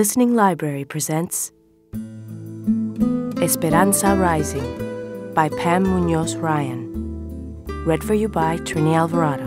Listening Library presents Esperanza Rising by Pam Muñoz Ryan. Read for you by Trini Alvarado.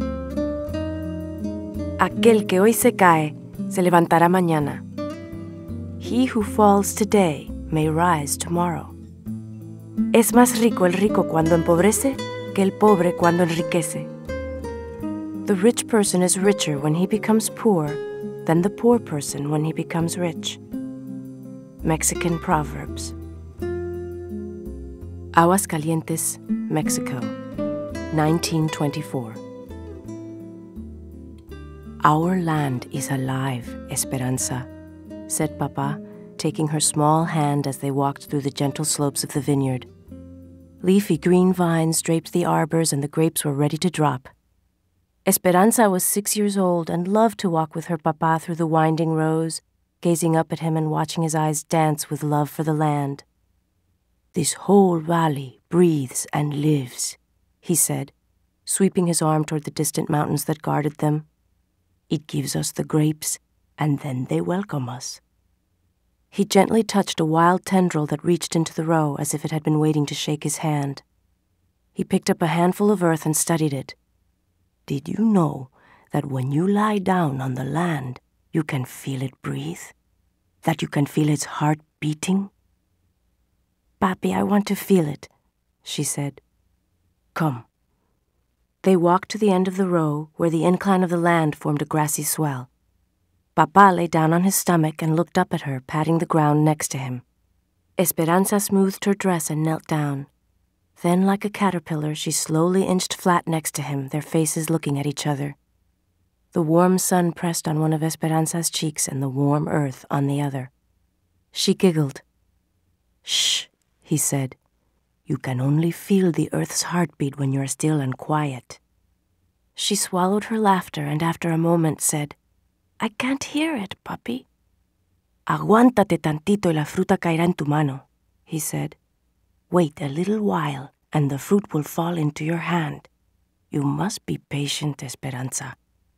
Aquel que hoy se cae, se levantará mañana. He who falls today may rise tomorrow. Es más rico el rico cuando empobrece que el pobre cuando enriquece. The rich person is richer when he becomes poor than the poor person when he becomes rich. Mexican Proverbs. Aguascalientes, Mexico, 1924. Our land is alive, Esperanza, said Papa, taking her small hand as they walked through the gentle slopes of the vineyard. Leafy green vines draped the arbors and the grapes were ready to drop. Esperanza was 6 years old and loved to walk with her papa through the winding rows, gazing up at him and watching his eyes dance with love for the land. This whole valley breathes and lives, he said, sweeping his arm toward the distant mountains that guarded them. It gives us the grapes, and then they welcome us. He gently touched a wild tendril that reached into the row as if it had been waiting to shake his hand. He picked up a handful of earth and studied it. Did you know that when you lie down on the land, you can feel it breathe? That you can feel its heart beating? Papi, I want to feel it, she said. Come. They walked to the end of the row where the incline of the land formed a grassy swell. Papa lay down on his stomach and looked up at her, patting the ground next to him. Esperanza smoothed her dress and knelt down. Then, like a caterpillar, she slowly inched flat next to him, their faces looking at each other. The warm sun pressed on one of Esperanza's cheeks and the warm earth on the other. She giggled. Shh, he said. You can only feel the earth's heartbeat when you are still and quiet. She swallowed her laughter and after a moment said, I can't hear it, papi. Aguántate tantito y la fruta caerá en tu mano, he said. Wait a little while, and the fruit will fall into your hand. You must be patient, Esperanza.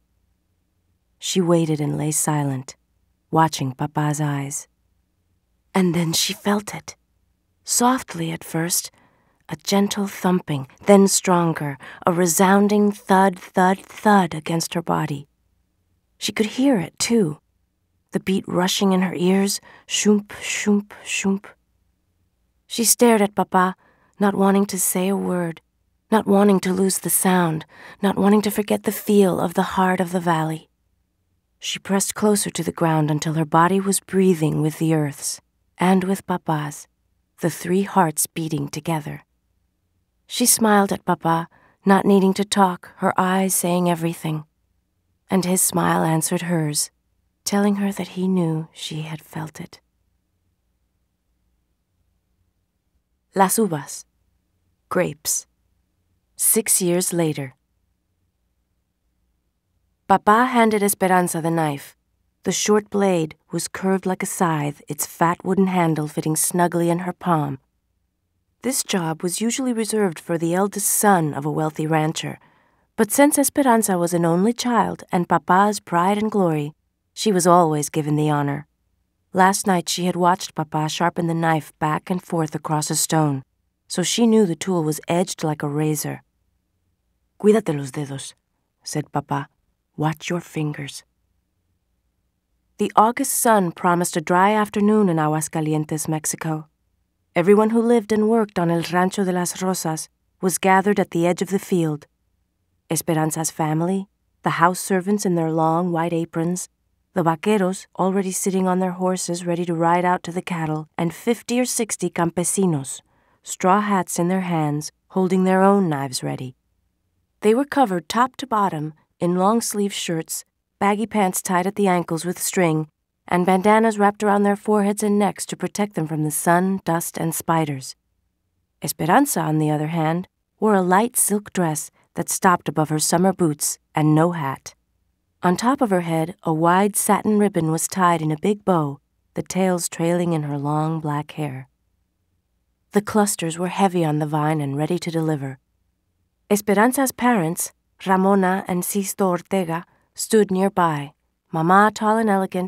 She waited and lay silent, watching Papa's eyes. And then she felt it. Softly at first, a gentle thumping, then stronger, a resounding thud, thud, thud against her body. She could hear it, too. The beat rushing in her ears, shoomp, shoomp, shoomp. She stared at Papa, not wanting to say a word, not wanting to lose the sound, not wanting to forget the feel of the heart of the valley. She pressed closer to the ground until her body was breathing with the earth's, and with Papa's, the three hearts beating together. She smiled at Papa, not needing to talk, her eyes saying everything. And his smile answered hers, telling her that he knew she had felt it. Las Uvas, grapes. 6 years later. Papa handed Esperanza the knife. The short blade was curved like a scythe, its fat wooden handle fitting snugly in her palm. This job was usually reserved for the eldest son of a wealthy rancher, but since Esperanza was an only child and Papa's pride and glory, she was always given the honor. Last night she had watched Papa sharpen the knife back and forth across a stone, so she knew the tool was edged like a razor. Cuídate los dedos, said Papa. Watch your fingers. The August sun promised a dry afternoon in Aguascalientes, Mexico. Everyone who lived and worked on el Rancho de las Rosas was gathered at the edge of the field. Esperanza's family, the house servants in their long white aprons, the vaqueros already sitting on their horses ready to ride out to the cattle, and 50 or 60 campesinos, straw hats in their hands, holding their own knives ready. They were covered top to bottom in long-sleeve shirts, baggy pants tied at the ankles with string, and bandanas wrapped around their foreheads and necks to protect them from the sun, dust, and spiders. Esperanza, on the other hand, wore a light silk dress that stopped above her summer boots and no hat. On top of her head, a wide satin ribbon was tied in a big bow, the tails trailing in her long black hair. The clusters were heavy on the vine and ready to deliver. Esperanza's parents, Ramona and Sisto Ortega, stood nearby, Mama tall and elegant,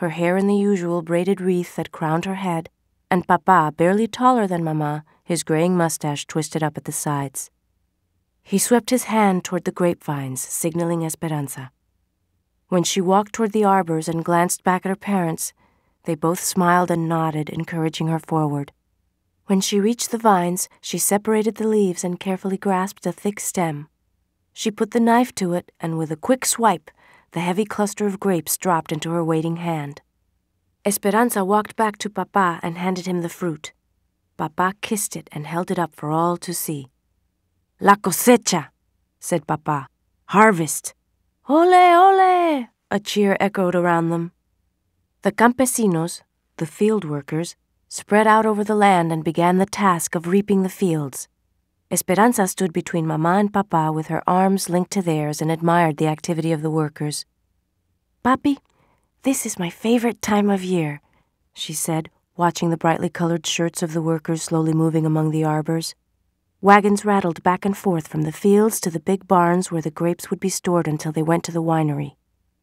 her hair in the usual braided wreath that crowned her head, and Papa, barely taller than Mama, his graying mustache twisted up at the sides. He swept his hand toward the grapevines, signaling Esperanza. When she walked toward the arbors and glanced back at her parents, they both smiled and nodded, encouraging her forward. When she reached the vines, she separated the leaves and carefully grasped a thick stem. She put the knife to it, and with a quick swipe, the heavy cluster of grapes dropped into her waiting hand. Esperanza walked back to Papa and handed him the fruit. Papa kissed it and held it up for all to see. "La cosecha," said Papa. "Harvest." "Ole, ole!" a cheer echoed around them. The campesinos, the field workers, spread out over the land and began the task of reaping the fields. Esperanza stood between Mama and Papa with her arms linked to theirs and admired the activity of the workers. "Papi, this is my favorite time of year," she said, watching the brightly colored shirts of the workers slowly moving among the arbors. Wagons rattled back and forth from the fields to the big barns where the grapes would be stored until they went to the winery.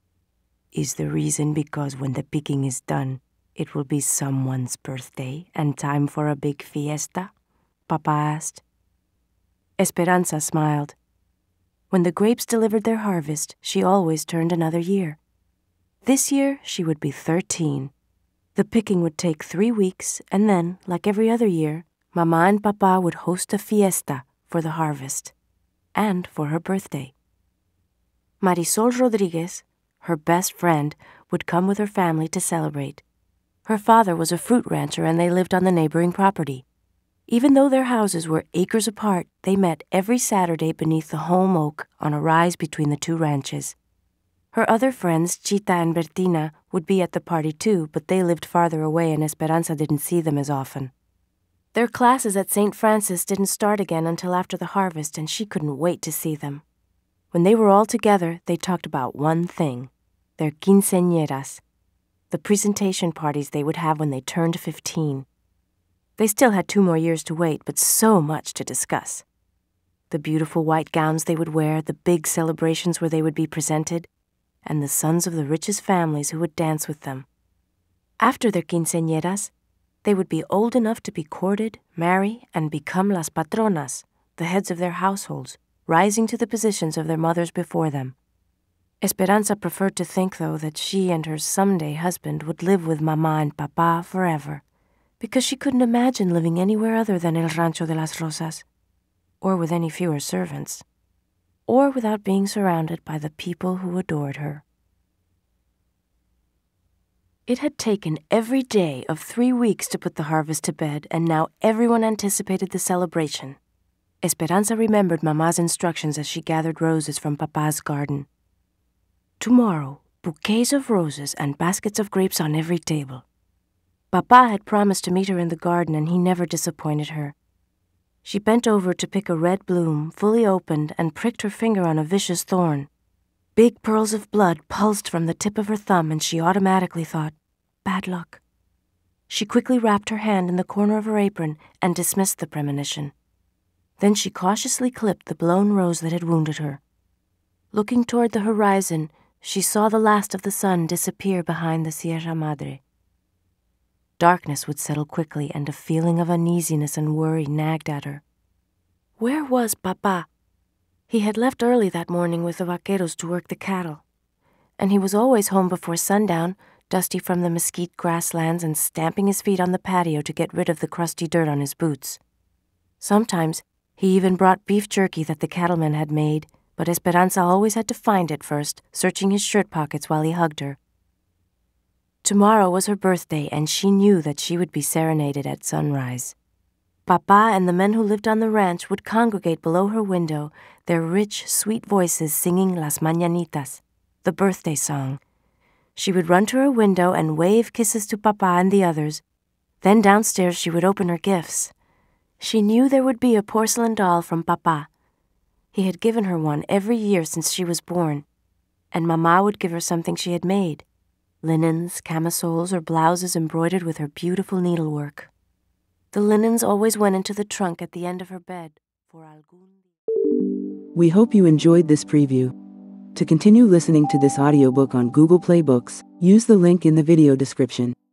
"Is the reason because when the picking is done, it will be someone's birthday and time for a big fiesta?" Papa asked. Esperanza smiled. When the grapes delivered their harvest, she always turned another year. This year, she would be 13. The picking would take 3 weeks, and then, like every other year, Mama and Papa would host a fiesta for the harvest and for her birthday. Marisol Rodriguez, her best friend, would come with her family to celebrate. Her father was a fruit rancher and they lived on the neighboring property. Even though their houses were acres apart, they met every Saturday beneath the home oak on a rise between the two ranches. Her other friends, Chita and Bertina, would be at the party too, but they lived farther away and Esperanza didn't see them as often. Their classes at St. Francis didn't start again until after the harvest, and she couldn't wait to see them. When they were all together, they talked about one thing, their quinceañeras, the presentation parties they would have when they turned 15. They still had 2 more years to wait, but so much to discuss. The beautiful white gowns they would wear, the big celebrations where they would be presented, and the sons of the richest families who would dance with them. After their quinceañeras, they would be old enough to be courted, marry, and become las patronas, the heads of their households, rising to the positions of their mothers before them. Esperanza preferred to think, though, that she and her someday husband would live with Mama and Papa forever, because she couldn't imagine living anywhere other than El Rancho de las Rosas, or with any fewer servants, or without being surrounded by the people who adored her. It had taken every day of 3 weeks to put the harvest to bed, and now everyone anticipated the celebration. Esperanza remembered Mama's instructions as she gathered roses from Papa's garden. "Tomorrow, bouquets of roses and baskets of grapes on every table." Papa had promised to meet her in the garden, and he never disappointed her. She bent over to pick a red bloom, fully opened, and pricked her finger on a vicious thorn. Big pearls of blood pulsed from the tip of her thumb, and she automatically thought, "Bad luck." She quickly wrapped her hand in the corner of her apron and dismissed the premonition. Then she cautiously clipped the blown rose that had wounded her. Looking toward the horizon, she saw the last of the sun disappear behind the Sierra Madre. Darkness would settle quickly, and a feeling of uneasiness and worry nagged at her. Where was Papa? He had left early that morning with the vaqueros to work the cattle, and he was always home before sundown, dusty from the mesquite grasslands and stamping his feet on the patio to get rid of the crusty dirt on his boots. Sometimes he even brought beef jerky that the cattleman had made, but Esperanza always had to find it first, searching his shirt pockets while he hugged her. Tomorrow was her birthday, and she knew that she would be serenaded at sunrise. Papa and the men who lived on the ranch would congregate below her window, their rich, sweet voices singing Las Mañanitas, the birthday song. She would run to her window and wave kisses to Papa and the others. Then downstairs she would open her gifts. She knew there would be a porcelain doll from Papa. He had given her one every year since she was born, and Mama would give her something she had made, linens, camisoles, or blouses embroidered with her beautiful needlework. The linens always went into the trunk at the end of her bed. We hope you enjoyed this preview. To continue listening to this audiobook on Google Play Books, Use the link in the video description.